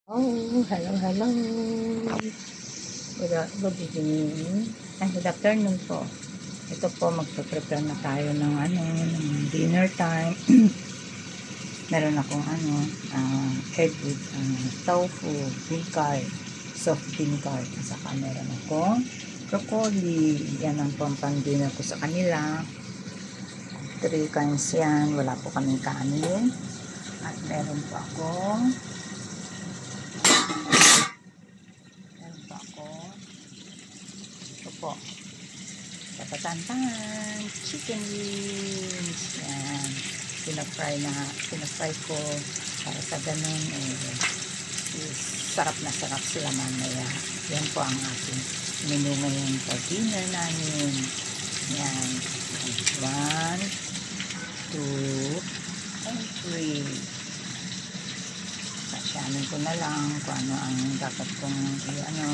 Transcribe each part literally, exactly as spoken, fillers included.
Oh, hello, hello. Good, good evening. Ay, good afternoon po. Ito po, magpe-prepare na tayo ng ano, ng dinner time. Meron akong ano, uh, egg with uh, tofu, bingkay, soft bingkay. At saka meron akong broccoli. Yan ang pang-dinner ko sa kanila. Three kinds yan. Wala po kaming kanin. At meron po akong po. Tatantan, chicken wings. Yan. Pinafry na, pinafry ko para sa ganun eh, sarap na sarap sila mamaya. Yan po ang ating menu ngayon for dinner namin. Yan. One, two, and three. Pasyanin ko na lang kung ano ang dapat kong i-ano.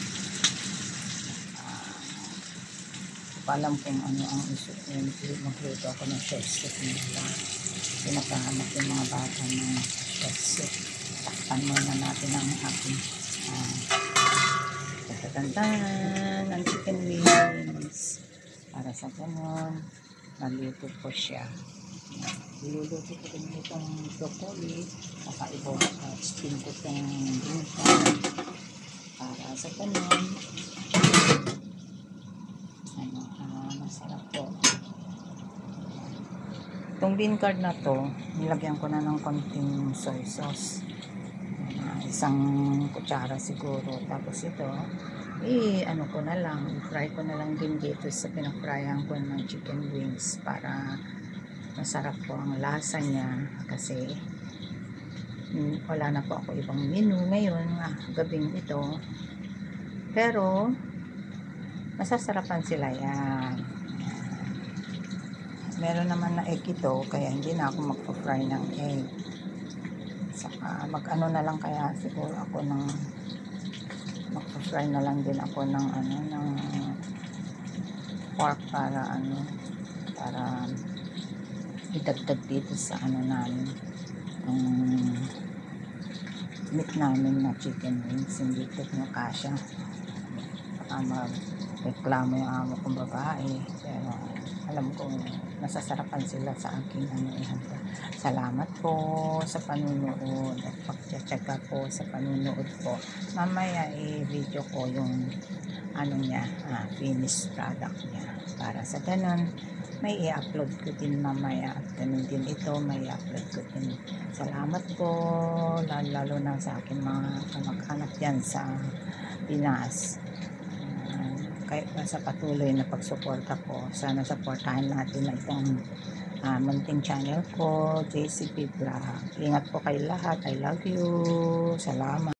Alam kung ano ang isip yun. Magluto ako ng chef stick nila. Pinakahanap yung mga bata ng chef stick. Takpan muna natin ang aking uh, tatantan ang chicken wings. Para sa ganun, naluto ko siya. Iluluto ko din itong broccoli. Kakaibo sa spin ko itong bingkay. Para sa ganun, ano, uh, masarap po. Itong bean curd na to, nilagyan ko na ng konting soy sauce. Uh, isang kutsara siguro. Tapos ito, eh, ano ko na lang, i-fry ko na lang din dito sa pinafryan ko ng chicken wings para masarap po ang lasa niya. Kasi hmm, wala na po ako ibang menu ngayon, ah, gabing ito. Pero masasarapan sila yan. Meron naman na egg ito, kaya hindi na ako magpa-fry ng egg. Saka mag-ano na lang kaya siguro ako ng magpa-fry na lang din ako ng ano, ng pork para ano, para idagdag dito sa ano namin, um, meat namin na chicken wings. Hindi ito nakasya. Baka mag-reklamo yung amo kong babae, pero alam ko masasarapan sila sa aking ano, ihanda. Salamat po sa panunood at pagtsatsaga po sa panunood po. Mamaya i-video ko yung ano niya, ah, finished product niya. Para sa ganun, may i-upload ko din mamaya. At ganun din ito, may i-upload ko din. Salamat po, lalo, lalo na sa aking mga kamag-anak dyan sa Pinas. Kahit sa patuloy na pagsuporta ko, sana supportahan natin na itong uh, munting channel ko, J C P Vlog. Ingat po kayo lahat. I love you. Salamat.